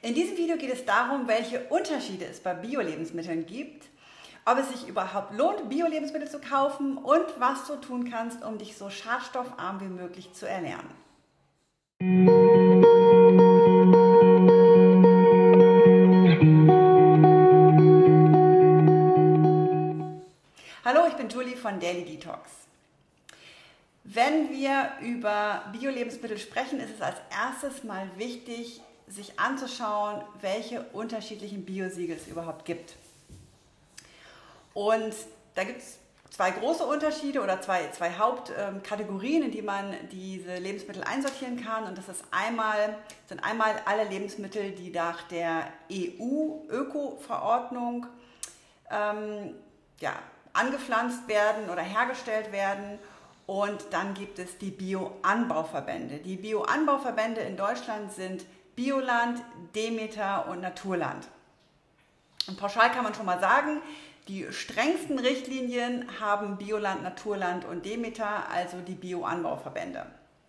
In diesem Video geht es darum, welche Unterschiede es bei Bio-Lebensmitteln gibt, ob es sich überhaupt lohnt, Bio-Lebensmittel zu kaufen und was du tun kannst, um dich so schadstoffarm wie möglich zu ernähren. Hallo, ich bin Julie von Daily Detox. Wenn wir über Bio-Lebensmittel sprechen, ist es als erstes mal wichtig, sich anzuschauen, welche unterschiedlichen Biosiegel es überhaupt gibt. Und da gibt es zwei große Unterschiede oder zwei Hauptkategorien, in die man diese Lebensmittel einsortieren kann. Und das sind einmal alle Lebensmittel, die nach der EU-Öko-Verordnung angepflanzt werden oder hergestellt werden. Und dann gibt es die Bio-Anbauverbände. Die Bio-Anbauverbände in Deutschland sind Bioland, Demeter und Naturland. Und pauschal kann man schon mal sagen, die strengsten Richtlinien haben Bioland, Naturland und Demeter, also die Bio-Anbauverbände.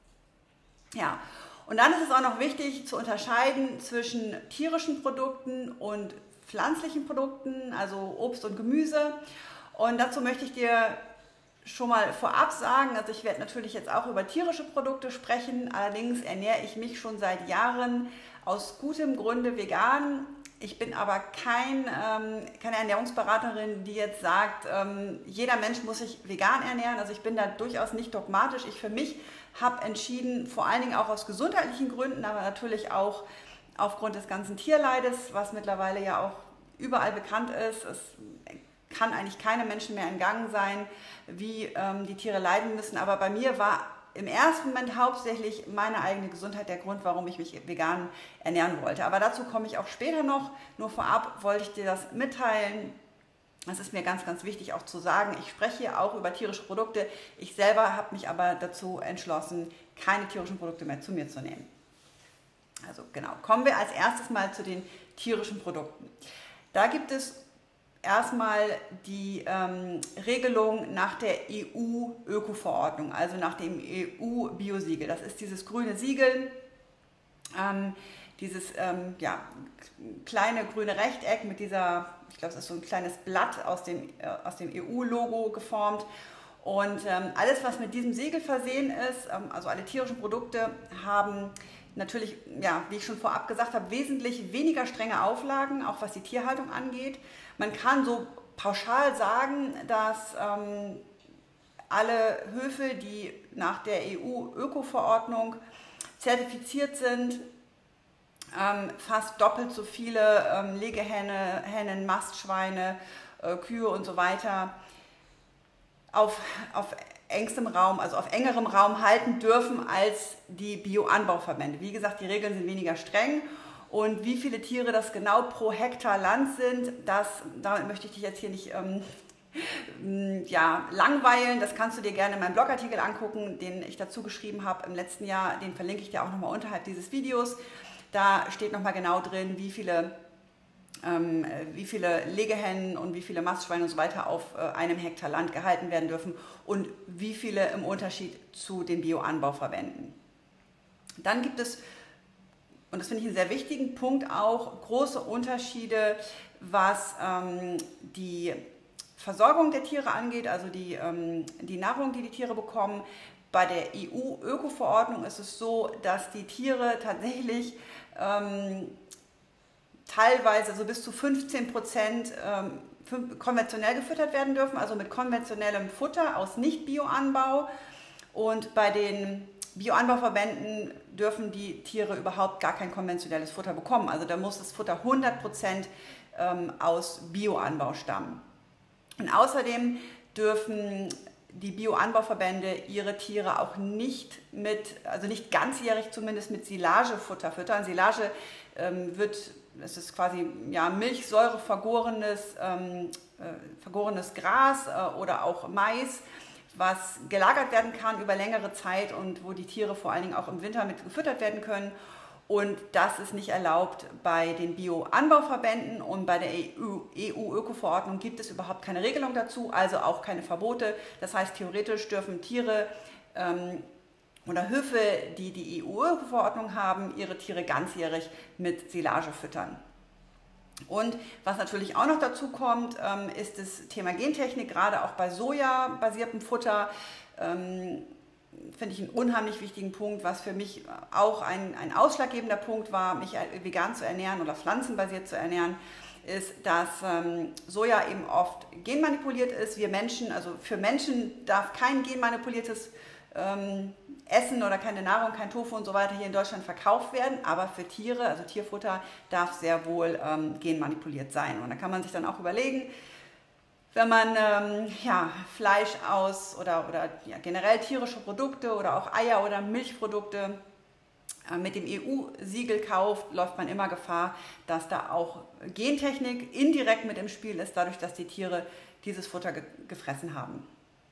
Ja, und dann ist es auch noch wichtig zu unterscheiden zwischen tierischen Produkten und pflanzlichen Produkten, also Obst und Gemüse. Und dazu möchte ich dir schon mal vorab sagen, also ich werde natürlich jetzt auch über tierische Produkte sprechen, allerdings ernähre ich mich schon seit Jahren aus gutem Grunde vegan. Ich bin aber keine Ernährungsberaterin, die jetzt sagt, jeder Mensch muss sich vegan ernähren. Also ich bin da durchaus nicht dogmatisch. Ich für mich habe entschieden, vor allen Dingen auch aus gesundheitlichen Gründen, aber natürlich auch aufgrund des ganzen Tierleides, was mittlerweile ja auch überall bekannt ist. Es kann eigentlich keinem Menschen mehr entgangen sein, wie die Tiere leiden müssen. Aber bei mir war im ersten Moment hauptsächlich meine eigene Gesundheit der Grund, warum ich mich vegan ernähren wollte. Aber dazu komme ich auch später noch. Nur vorab wollte ich dir das mitteilen. Das ist mir ganz, ganz wichtig auch zu sagen. Ich spreche hier auch über tierische Produkte. Ich selber habe mich aber dazu entschlossen, keine tierischen Produkte mehr zu mir zu nehmen. Also genau, kommen wir als erstes mal zu den tierischen Produkten. Da gibt es erstmal die Regelung nach der EU-Öko-Verordnung, also nach dem EU-Biosiegel. Das ist dieses grüne Siegel, dieses kleine grüne Rechteck mit dieser, ich glaube, es ist so ein kleines Blatt aus dem EU-Logo geformt. Und alles, was mit diesem Siegel versehen ist, also alle tierischen Produkte, haben natürlich, ja, wie ich schon vorab gesagt habe, wesentlich weniger strenge Auflagen, auch was die Tierhaltung angeht. Man kann so pauschal sagen, dass alle Höfe, die nach der EU-Öko-Verordnung zertifiziert sind, fast doppelt so viele Legehennen, Hennen, Mastschweine, Kühe und so weiter auf engstem Raum, also auf engerem Raum halten dürfen als die Bio-Anbauverbände. Wie gesagt, die Regeln sind weniger streng und wie viele Tiere das genau pro Hektar Land sind, damit möchte ich dich jetzt hier nicht langweilen. Das kannst du dir gerne in meinem Blogartikel angucken, den ich dazu geschrieben habe im letzten Jahr. Den verlinke ich dir auch nochmal unterhalb dieses Videos. Da steht nochmal genau drin, wie viele Legehennen und wie viele Mastschweine und so weiter auf einem Hektar Land gehalten werden dürfen und wie viele im Unterschied zu den Bio-Anbauverbänden. Dann gibt es, und das finde ich einen sehr wichtigen Punkt auch, große Unterschiede, was die Versorgung der Tiere angeht, also die Nahrung, die die Tiere bekommen. Bei der EU-Öko-Verordnung ist es so, dass die Tiere tatsächlich teilweise so bis zu 15% konventionell gefüttert werden dürfen, also mit konventionellem Futter aus Nicht-Bio-Anbau. Und bei den Bio-Anbauverbänden dürfen die Tiere überhaupt gar kein konventionelles Futter bekommen. Also da muss das Futter 100% aus Bio-Anbau stammen. Und außerdem dürfen die Bio-Anbauverbände ihre Tiere auch nicht nicht ganzjährig zumindest mit Silagefutter füttern. Silage es ist quasi Milchsäure vergorenes Gras oder auch Mais, was gelagert werden kann über längere Zeit und wo die Tiere vor allen Dingen auch im Winter mit gefüttert werden können. Und das ist nicht erlaubt bei den Bio-Anbauverbänden und bei der EU-Öko-Verordnung gibt es überhaupt keine Regelung dazu, also auch keine Verbote. Das heißt, theoretisch dürfen Tiere oder Höfe, die die EU-Verordnung haben, ihre Tiere ganzjährig mit Silage füttern. Und was natürlich auch noch dazu kommt, ist das Thema Gentechnik, gerade auch bei sojabasiertem Futter. Finde ich einen unheimlich wichtigen Punkt, was für mich auch ein ausschlaggebender Punkt war, mich vegan zu ernähren oder pflanzenbasiert zu ernähren, ist, dass Soja eben oft genmanipuliert ist. Wir Menschen, also für Menschen darf kein genmanipuliertes Essen oder keine Nahrung, kein Tofu und so weiter hier in Deutschland verkauft werden, aber für Tiere, also Tierfutter, darf sehr wohl genmanipuliert sein. Und da kann man sich dann auch überlegen, wenn man Fleisch aus oder generell tierische Produkte oder auch Eier oder Milchprodukte mit dem EU-Siegel kauft, läuft man immer Gefahr, dass da auch Gentechnik indirekt mit im Spiel ist, dadurch, dass die Tiere dieses Futter gefressen haben.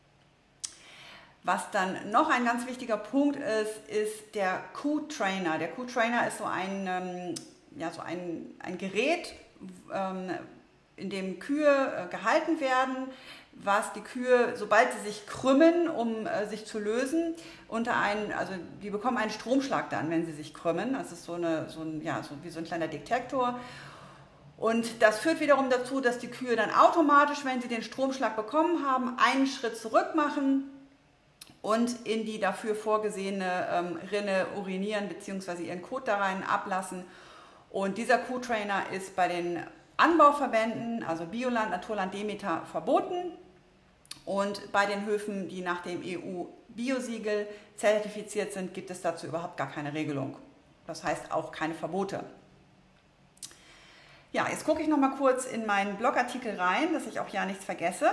Was dann noch ein ganz wichtiger Punkt ist der Kuhtrainer. Der Kuhtrainer ist so ein Gerät, in dem Kühe gehalten werden, was die Kühe, sobald sie sich krümmen, um sich zu lösen, die bekommen einen Stromschlag dann, wenn sie sich krümmen. Das ist wie so ein kleiner Detektor. Und das führt wiederum dazu, dass die Kühe dann automatisch, wenn sie den Stromschlag bekommen haben, einen Schritt zurück machen und in die dafür vorgesehene Rinne urinieren bzw. ihren Kot da rein ablassen. Und dieser Kuhtrainer ist bei den Anbauverbänden, also Bioland, Naturland, Demeter, verboten. Und bei den Höfen, die nach dem EU-Biosiegel zertifiziert sind, gibt es dazu überhaupt gar keine Regelung. Das heißt auch keine Verbote. Ja, jetzt gucke ich noch mal kurz in meinen Blogartikel rein, dass ich auch ja nichts vergesse.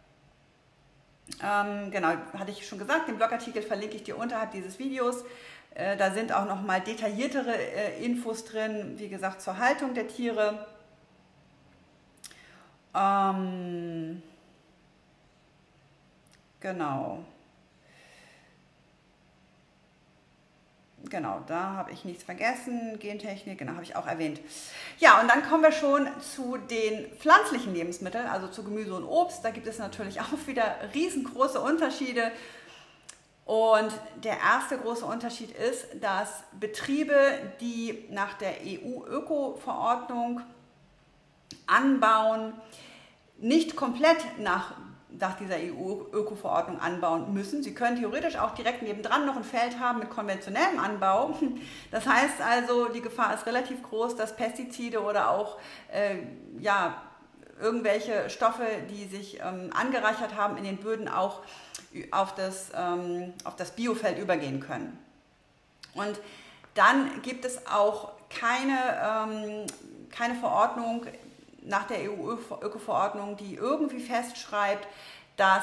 Genau, hatte ich schon gesagt, den Blogartikel verlinke ich dir unterhalb dieses Videos. Da sind auch noch mal detailliertere Infos drin, wie gesagt, zur Haltung der Tiere. Genau, da habe ich nichts vergessen. Gentechnik, genau, habe ich auch erwähnt. Ja, und dann kommen wir schon zu den pflanzlichen Lebensmitteln, also zu Gemüse und Obst. Da gibt es natürlich auch wieder riesengroße Unterschiede. Und der erste große Unterschied ist, dass Betriebe, die nach der EU-Öko-Verordnung anbauen, nicht komplett nach dieser EU-Öko-Verordnung anbauen müssen. Sie können theoretisch auch direkt nebendran noch ein Feld haben mit konventionellem Anbau. Das heißt also, die Gefahr ist relativ groß, dass Pestizide oder auch irgendwelche Stoffe, die sich angereichert haben in den Böden, auch auf das Biofeld übergehen können. Und dann gibt es auch keine Verordnung nach der EU-Öko-Verordnung, die irgendwie festschreibt, dass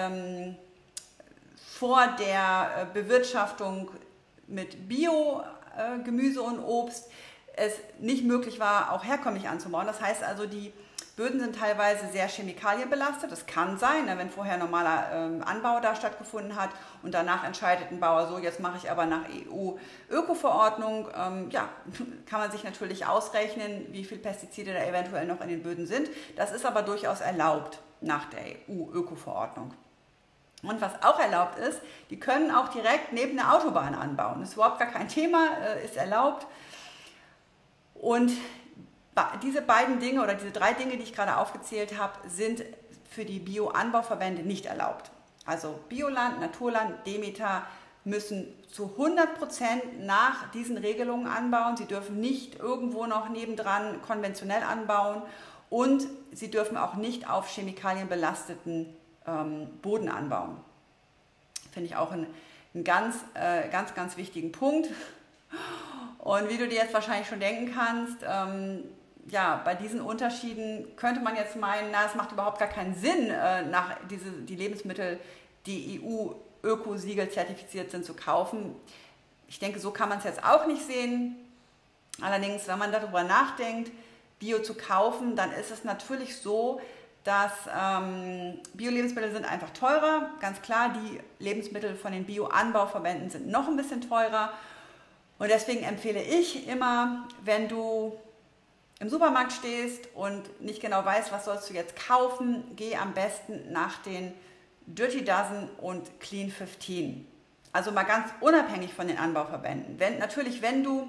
vor der Bewirtschaftung mit Bio-Gemüse und Obst es nicht möglich war, auch herkömmlich anzubauen. Das heißt also, die Böden sind teilweise sehr chemikalienbelastet. Das kann sein, wenn vorher normaler Anbau da stattgefunden hat und danach entscheidet ein Bauer so, jetzt mache ich aber nach EU-Öko-Verordnung. Kann man sich natürlich ausrechnen, wie viel Pestizide da eventuell noch in den Böden sind. Das ist aber durchaus erlaubt nach der EU-Öko-Verordnung. Und was auch erlaubt ist, die können auch direkt neben der Autobahn anbauen. Das ist überhaupt gar kein Thema, ist erlaubt. Und diese beiden Dinge oder diese drei Dinge, die ich gerade aufgezählt habe, sind für die Bio-Anbauverbände nicht erlaubt. Also Bioland, Naturland, Demeter müssen zu 100% nach diesen Regelungen anbauen. Sie dürfen nicht irgendwo noch nebendran konventionell anbauen und sie dürfen auch nicht auf Chemikalien belasteten Boden anbauen. Finde ich auch einen ganz wichtigen Punkt. Und wie du dir jetzt wahrscheinlich schon denken kannst, bei diesen Unterschieden könnte man jetzt meinen, es macht überhaupt gar keinen Sinn, die Lebensmittel, die EU-Öko-Siegel zertifiziert sind, zu kaufen. Ich denke, so kann man es jetzt auch nicht sehen. Allerdings, wenn man darüber nachdenkt, Bio zu kaufen, dann ist es natürlich so, dass Bio-Lebensmittel sind einfach teurer. Ganz klar, die Lebensmittel von den Bio-Anbauverbänden sind noch ein bisschen teurer. Und deswegen empfehle ich immer, wenn du im Supermarkt stehst und nicht genau weißt, was sollst du jetzt kaufen, geh am besten nach den Dirty Dozen und Clean 15. also mal ganz unabhängig von den Anbauverbänden, wenn du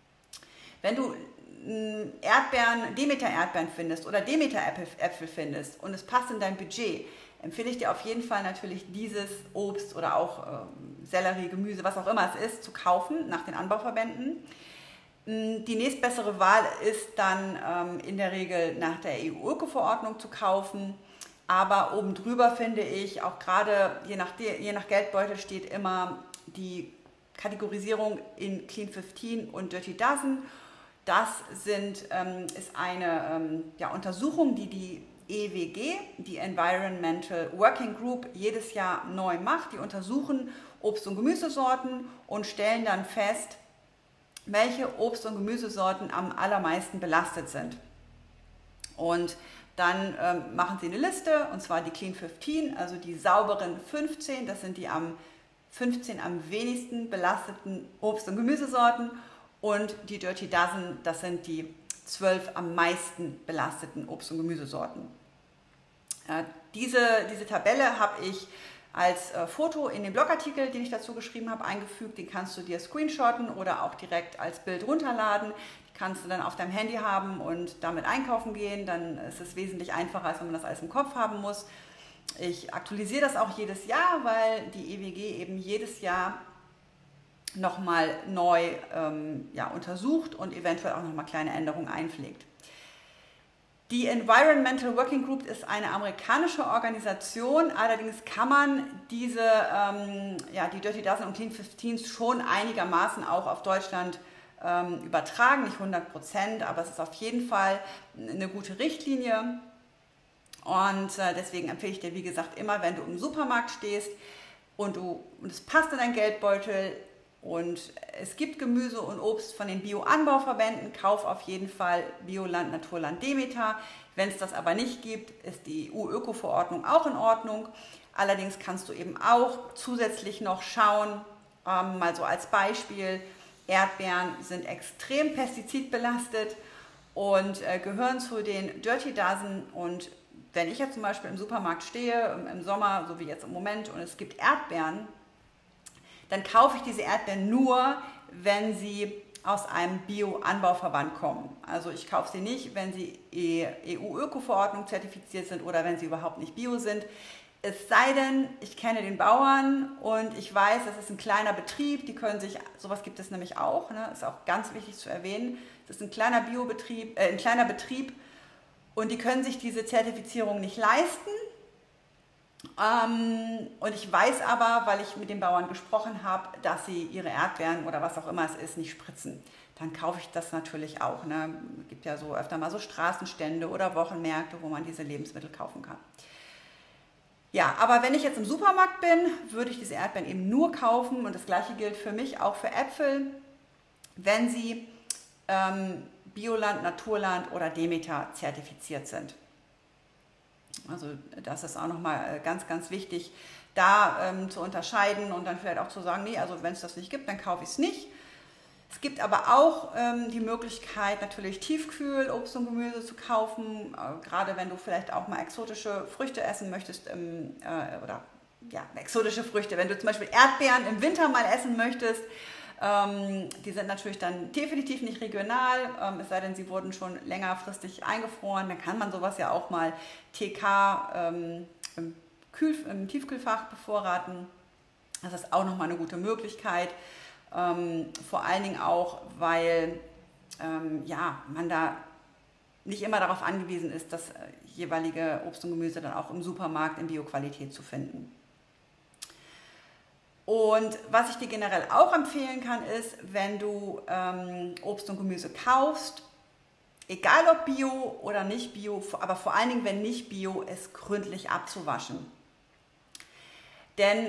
Erdbeeren, Demeter-Erdbeeren findest oder Demeter-Äpfel findest und es passt in dein Budget, empfehle ich dir auf jeden Fall natürlich dieses Obst oder auch Sellerie, Gemüse, was auch immer es ist, zu kaufen nach den Anbauverbänden. Die nächstbessere Wahl ist dann in der Regel nach der EU-Öko-Verordnung zu kaufen. Aber oben drüber finde ich, auch gerade je nach Geldbeutel steht immer die Kategorisierung in Clean 15 und Dirty Dozen. Das ist eine Untersuchung, die EWG, die Environmental Working Group, jedes Jahr neu macht. Die untersuchen Obst- und Gemüsesorten und stellen dann fest, welche Obst- und Gemüsesorten am allermeisten belastet sind. Und dann machen sie eine Liste, und zwar die Clean 15, also die sauberen 15, das sind die 15 am wenigsten belasteten Obst- und Gemüsesorten. Und die Dirty Dozen, das sind die 12 am meisten belasteten Obst- und Gemüsesorten. Diese Tabelle habe ich als Foto in den Blogartikel, den ich dazu geschrieben habe, eingefügt. Den kannst du dir screenshotten oder auch direkt als Bild runterladen. Die kannst du dann auf deinem Handy haben und damit einkaufen gehen. Dann ist es wesentlich einfacher, als wenn man das alles im Kopf haben muss. Ich aktualisiere das auch jedes Jahr, weil die EWG eben jedes Jahr nochmal neu untersucht und eventuell auch nochmal kleine Änderungen einpflegt. Die Environmental Working Group ist eine amerikanische Organisation, allerdings kann man die Dirty Dozen und Clean 15 schon einigermaßen auch auf Deutschland übertragen, nicht 100%, aber es ist auf jeden Fall eine gute Richtlinie. Und deswegen empfehle ich dir, wie gesagt, immer, wenn du im Supermarkt stehst und es passt in deinen Geldbeutel, und es gibt Gemüse und Obst von den Bio-Anbauverbänden, kauf auf jeden Fall Bioland, Naturland, Demeter. Wenn es das aber nicht gibt, ist die EU-Öko-Verordnung auch in Ordnung. Allerdings kannst du eben auch zusätzlich noch schauen, mal so als Beispiel, Erdbeeren sind extrem pestizidbelastet und gehören zu den Dirty Dozen. Und wenn ich jetzt zum Beispiel im Supermarkt stehe, im Sommer, so wie jetzt im Moment, und es gibt Erdbeeren, dann kaufe ich diese Erdbeeren nur, wenn sie aus einem Bio-Anbauverband kommen. Also ich kaufe sie nicht, wenn sie EU-Öko-Verordnung zertifiziert sind oder wenn sie überhaupt nicht Bio sind. Es sei denn, ich kenne den Bauern und ich weiß, das ist ein kleiner Betrieb, die können sich, sowas gibt es nämlich auch, ne, ist auch ganz wichtig zu erwähnen, das ist ein kleiner ein kleiner Betrieb und die können sich diese Zertifizierung nicht leisten. Und ich weiß aber, weil ich mit den Bauern gesprochen habe, dass sie ihre Erdbeeren oder was auch immer es ist, nicht spritzen. Dann kaufe ich das natürlich auch. Ne? Es gibt ja so öfter mal so Straßenstände oder Wochenmärkte, wo man diese Lebensmittel kaufen kann. Ja, aber wenn ich jetzt im Supermarkt bin, würde ich diese Erdbeeren eben nur kaufen. Und das gleiche gilt für mich auch für Äpfel, wenn sie Bioland, Naturland oder Demeter zertifiziert sind. Also das ist auch nochmal ganz, ganz wichtig, da zu unterscheiden und dann vielleicht auch zu sagen, nee, also wenn es das nicht gibt, dann kaufe ich es nicht. Es gibt aber auch die Möglichkeit, natürlich Tiefkühl Obst und Gemüse zu kaufen, gerade wenn du vielleicht auch mal exotische Früchte essen möchtest, exotische Früchte, wenn du zum Beispiel Erdbeeren im Winter mal essen möchtest. Die sind natürlich dann definitiv nicht regional, es sei denn, sie wurden schon längerfristig eingefroren. Dann kann man sowas ja auch mal TK im Tiefkühlfach bevorraten. Das ist auch nochmal eine gute Möglichkeit. Vor allen Dingen auch, weil man da nicht immer darauf angewiesen ist, das jeweilige Obst und Gemüse dann auch im Supermarkt in Bioqualität zu finden. Und was ich dir generell auch empfehlen kann, ist, wenn du Obst und Gemüse kaufst, egal ob Bio oder nicht Bio, aber vor allen Dingen, wenn nicht Bio, es gründlich abzuwaschen. Denn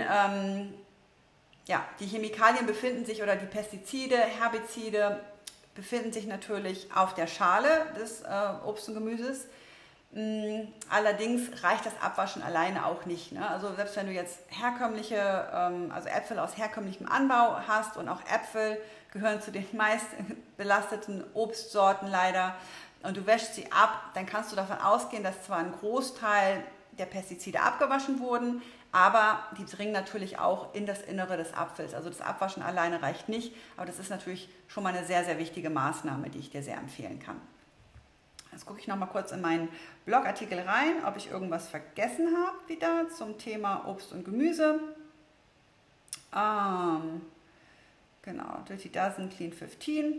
die Chemikalien befinden sich, oder die Pestizide, Herbizide befinden sich natürlich auf der Schale des Obst und Gemüses. Allerdings reicht das Abwaschen alleine auch nicht. Ne? Also selbst wenn du jetzt herkömmliche, also Äpfel aus herkömmlichem Anbau hast, und auch Äpfel gehören zu den meist belasteten Obstsorten leider, und du wäschst sie ab, dann kannst du davon ausgehen, dass zwar ein Großteil der Pestizide abgewaschen wurden, aber die dringen natürlich auch in das Innere des Apfels. Also das Abwaschen alleine reicht nicht, aber das ist natürlich schon mal eine sehr, sehr wichtige Maßnahme, die ich dir sehr empfehlen kann. Jetzt gucke ich noch mal kurz in meinen Blogartikel rein, ob ich irgendwas vergessen habe wieder zum Thema Obst und Gemüse. Genau, Dirty Dozen, Clean 15.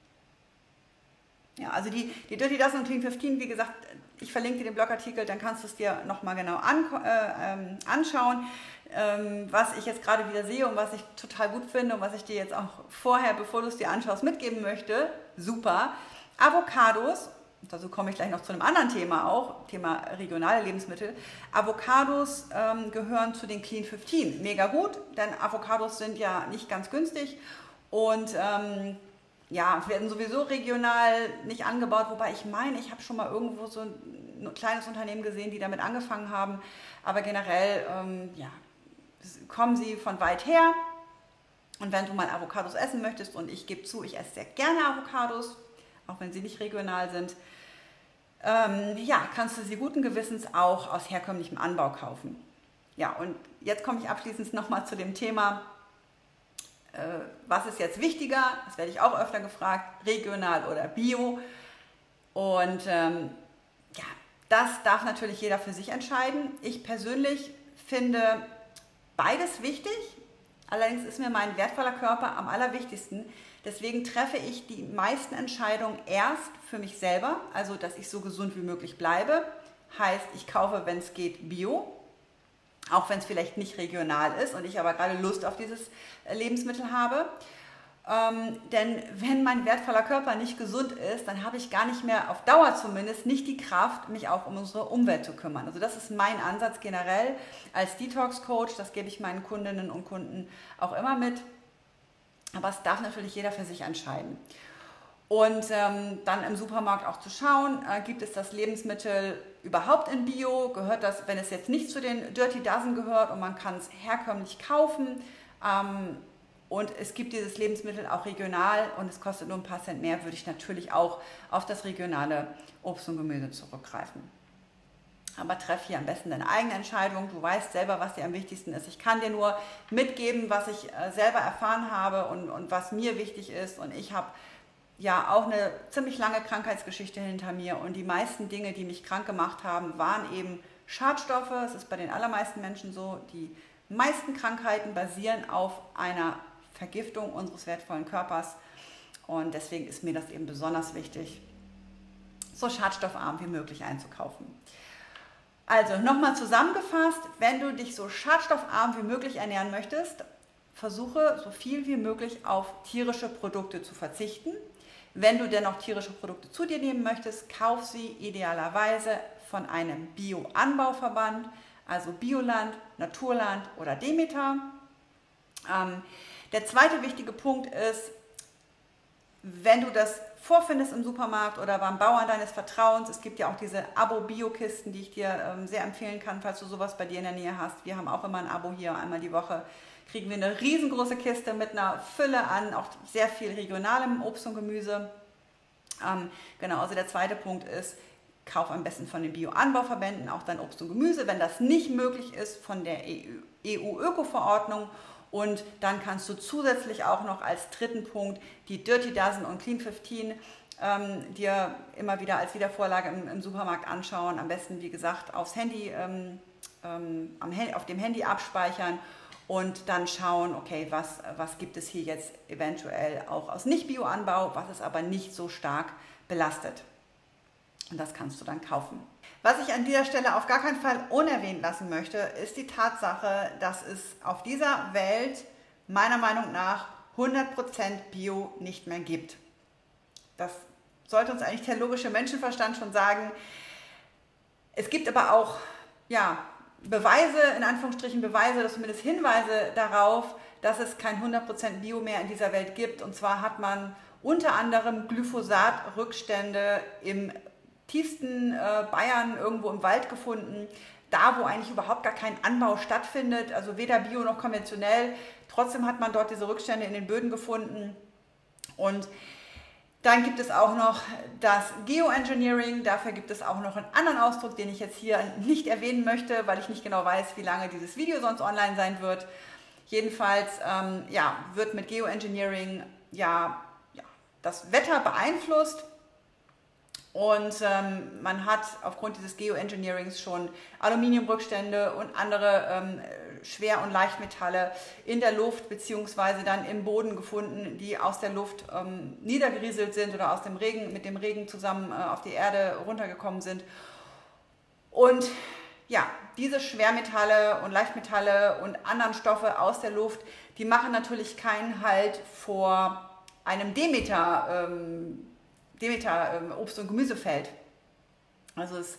Ja, also die Dirty Dozen und Clean 15, wie gesagt, ich verlinke dir den Blogartikel, dann kannst du es dir nochmal genau anschauen. Was ich jetzt gerade wieder sehe und was ich total gut finde und was ich dir jetzt auch vorher, bevor du es dir anschaust, mitgeben möchte, super, Avocados, dazu komme ich gleich noch zu einem anderen Thema auch, Thema regionale Lebensmittel. Avocados gehören zu den Clean 15, mega gut, denn Avocados sind ja nicht ganz günstig und ja, werden sowieso regional nicht angebaut, wobei ich meine, ich habe schon mal irgendwo so ein kleines Unternehmen gesehen, die damit angefangen haben, aber generell ja, kommen sie von weit her und wenn du mal Avocados essen möchtest, und ich gebe zu, ich esse sehr gerne Avocados, auch wenn sie nicht regional sind, ja, kannst du sie guten Gewissens auch aus herkömmlichem Anbau kaufen. Ja, und jetzt komme ich abschließend nochmal zu dem Thema, was ist jetzt wichtiger? Das werde ich auch öfter gefragt, regional oder bio. Und ja, das darf natürlich jeder für sich entscheiden. Ich persönlich finde beides wichtig. Allerdings ist mir mein wertvoller Körper am allerwichtigsten. Deswegen treffe ich die meisten Entscheidungen erst für mich selber, also dass ich so gesund wie möglich bleibe. Heißt, ich kaufe, wenn es geht, bio. Auch wenn es vielleicht nicht regional ist und ich aber gerade Lust auf dieses Lebensmittel habe. Denn wenn mein wertvoller Körper nicht gesund ist, dann habe ich gar nicht mehr, auf Dauer zumindest, nicht die Kraft, mich auch um unsere Umwelt zu kümmern. Also das ist mein Ansatz generell als Detox-Coach, das gebe ich meinen Kundinnen und Kunden auch immer mit. Aber es darf natürlich jeder für sich entscheiden. Und dann im Supermarkt auch zu schauen, gibt es das Lebensmittel überhaupt in Bio? Gehört das, wenn es jetzt nicht zu den Dirty Dozen gehört und man kann es herkömmlich kaufen? Und es gibt dieses Lebensmittel auch regional und es kostet nur ein paar Cent mehr, würde ich natürlich auch auf das regionale Obst und Gemüse zurückgreifen. Aber treff hier am besten deine eigene Entscheidung. Du weißt selber, was dir am wichtigsten ist. Ich kann dir nur mitgeben, was ich selber erfahren habe und was mir wichtig ist. Und ich habe ja auch eine ziemlich lange Krankheitsgeschichte hinter mir und die meisten Dinge, die mich krank gemacht haben, waren eben Schadstoffe. Es ist bei den allermeisten Menschen so, die meisten Krankheiten basieren auf einer Vergiftung unseres wertvollen Körpers und deswegen ist mir das eben besonders wichtig, so schadstoffarm wie möglich einzukaufen. Also nochmal zusammengefasst, wenn du dich so schadstoffarm wie möglich ernähren möchtest, versuche so viel wie möglich auf tierische Produkte zu verzichten. Wenn du dennoch tierische Produkte zu dir nehmen möchtest, kauf sie idealerweise von einem Bio-Anbauverband, also Bioland, Naturland oder Demeter. Der zweite wichtige Punkt ist, wenn du das vorfindest im Supermarkt oder beim Bauern deines Vertrauens, es gibt ja auch diese Abo-Bio-Kisten, die ich dir sehr empfehlen kann, falls du sowas bei dir in der Nähe hast. Wir haben auch immer ein Abo hier, einmal die Woche kriegen wir eine riesengroße Kiste mit einer Fülle an, auch sehr viel regionalem Obst und Gemüse. Genau, also der zweite Punkt ist, kauf am besten von den Bio-Anbauverbänden auch dein Obst und Gemüse, wenn das nicht möglich ist, von der EU-Öko-Verordnung. Und dann kannst du zusätzlich auch noch als dritten Punkt die Dirty Dozen und Clean 15 dir immer wieder als Wiedervorlage im Supermarkt anschauen. Am besten, wie gesagt, aufs Handy, auf dem Handy abspeichern und dann schauen, okay, was gibt es hier jetzt eventuell auch aus Nicht-Bio-Anbau, was es aber nicht so stark belastet. Und das kannst du dann kaufen. Was ich an dieser Stelle auf gar keinen Fall unerwähnt lassen möchte, ist die Tatsache, dass es auf dieser Welt meiner Meinung nach 100% Bio nicht mehr gibt. Das sollte uns eigentlich der logische Menschenverstand schon sagen. Es gibt aber auch ja, Beweise, in Anführungsstrichen Beweise, oder zumindest Hinweise darauf, dass es kein 100% Bio mehr in dieser Welt gibt. Und zwar hat man unter anderem Glyphosat-Rückstände im tiefsten Bayern irgendwo im Wald gefunden, da wo eigentlich überhaupt gar kein Anbau stattfindet, also weder bio noch konventionell. Trotzdem hat man dort diese Rückstände in den Böden gefunden und Dann gibt es auch noch das Geoengineering. Dafür gibt es auch noch einen anderen Ausdruck, den ich jetzt hier nicht erwähnen möchte, weil ich nicht genau weiß, wie lange dieses Video sonst online sein wird. Jedenfalls ja, wird mit Geoengineering das Wetter beeinflusst. Und man hat aufgrund dieses Geoengineerings schon Aluminiumrückstände und andere Schwer- und Leichtmetalle in der Luft bzw. dann im Boden gefunden, die aus der Luft niedergerieselt sind oder aus dem Regen, mit dem Regen zusammen auf die Erde runtergekommen sind. Und ja, diese Schwermetalle und Leichtmetalle und anderen Stoffe aus der Luft, die machen natürlich keinen Halt vor einem Demeter Obst- und Gemüsefeld. Also es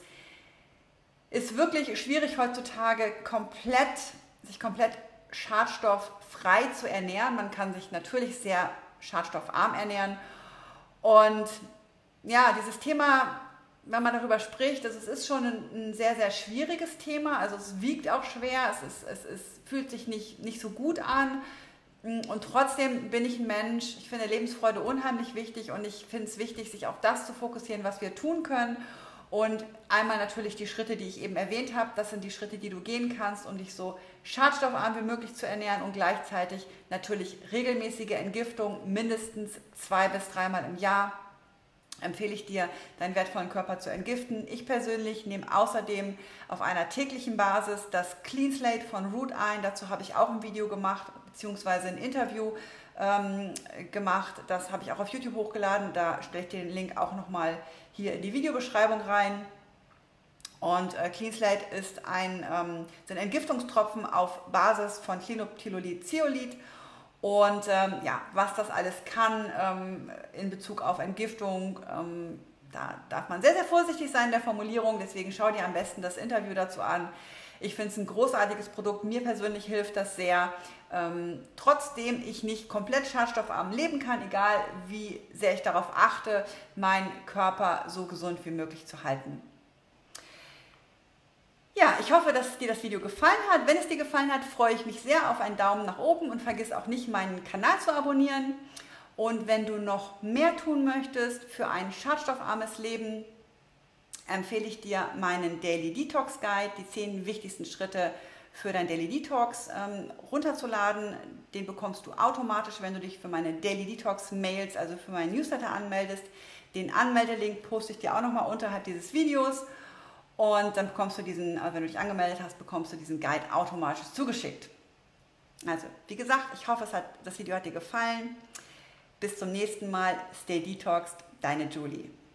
ist wirklich schwierig heutzutage sich komplett schadstofffrei zu ernähren. Man kann sich natürlich sehr schadstoffarm ernähren. Und ja, dieses Thema, wenn man darüber spricht, es ist schon ein sehr, sehr schwieriges Thema. Also es wiegt auch schwer, es fühlt sich nicht so gut an. Und trotzdem bin ich ein Mensch, ich finde Lebensfreude unheimlich wichtig und ich finde es wichtig, sich auf das zu fokussieren, was wir tun können. Und einmal natürlich die Schritte, die ich eben erwähnt habe, das sind die Schritte, die du gehen kannst, um dich so schadstoffarm wie möglich zu ernähren und gleichzeitig natürlich regelmäßige Entgiftung, mindestens 2 bis 3 Mal im Jahr. Empfehle ich dir, deinen wertvollen Körper zu entgiften. Ich persönlich nehme außerdem auf einer täglichen Basis das Clean Slate von Root ein. Dazu habe ich auch ein Video gemacht, beziehungsweise ein Interview gemacht. Das habe ich auch auf YouTube hochgeladen. Da stelle ich dir den Link auch nochmal hier in die Videobeschreibung rein. Und Clean Slate sind Entgiftungstropfen auf Basis von Clinoptilolid-Zeolid. Und ja, was das alles kann in Bezug auf Entgiftung, da darf man sehr, sehr vorsichtig sein in der Formulierung. Deswegen schau dir am besten das Interview dazu an. Ich finde es ein großartiges Produkt. Mir persönlich hilft das sehr. Trotzdem ich nicht komplett schadstoffarm leben kann, egal wie sehr ich darauf achte, meinen Körper so gesund wie möglich zu halten. Ja, ich hoffe, dass dir das Video gefallen hat. Wenn es dir gefallen hat, freue ich mich sehr auf einen Daumen nach oben und vergiss auch nicht, meinen Kanal zu abonnieren. Und wenn du noch mehr tun möchtest für ein schadstoffarmes Leben, empfehle ich dir meinen Daily Detox Guide, die 10 wichtigsten Schritte für dein Daily Detox runterzuladen. Den bekommst du automatisch, wenn du dich für meine Daily Detox Mails, also für meinen Newsletter anmeldest. Den Anmeldelink poste ich dir auch nochmal unterhalb dieses Videos. Und dann bekommst du diesen, wenn du dich angemeldet hast, bekommst du diesen Guide automatisch zugeschickt. Also, wie gesagt, ich hoffe, das Video hat dir gefallen. Bis zum nächsten Mal. Stay detoxed, deine Julie.